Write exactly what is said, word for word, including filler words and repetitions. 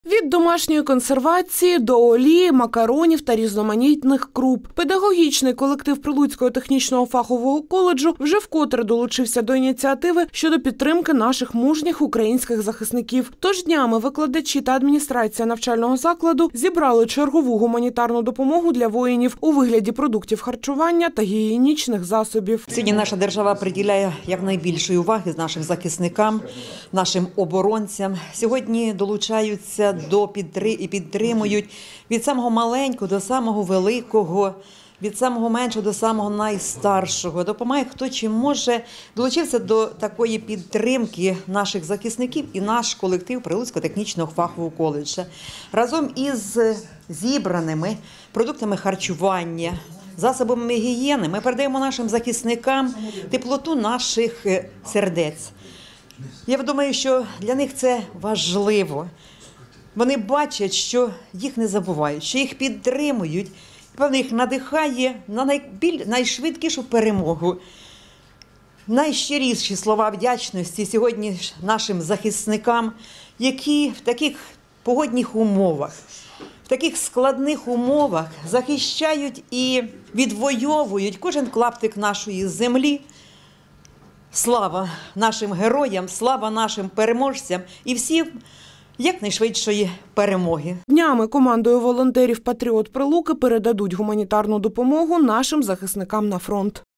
Від домашньої консервації до олії, макаронів та різноманітних круп. Педагогічний колектив Прилуцького технічного фахового коледжу вже вкотре долучився до ініціативи щодо підтримки наших мужніх українських захисників. Тож днями викладачі та адміністрація навчального закладу зібрали чергову гуманітарну допомогу для воїнів у вигляді продуктів харчування та гігієнічних засобів. Сьогодні наша держава приділяє якнайбільшої уваги нашим захисникам, нашим оборонцям. Сьогодні долучаються до підтри... і підтримують від самого маленького до самого великого, від самого меншого до самого найстаршого. Допомагає хто чим може. Долучився до такої підтримки наших захисників і наш колектив Прилуцького технічного фахового коледжу. Разом із зібраними продуктами харчування, засобами гігієни ми передаємо нашим захисникам теплоту наших сердець. Я думаю, що для них це важливо. Вони бачать, що їх не забувають, що їх підтримують. Певно, їх надихає на найбіль... найшвидкішу перемогу. Найщиріші слова вдячності сьогодні нашим захисникам, які в таких погодних умовах, в таких складних умовах захищають і відвоюють кожен клаптик нашої землі. Слава нашим героям, слава нашим переможцям і всім якнайшвидшої перемоги. Днями командою волонтерів «Патріот Прилуки» передадуть гуманітарну допомогу нашим захисникам на фронт.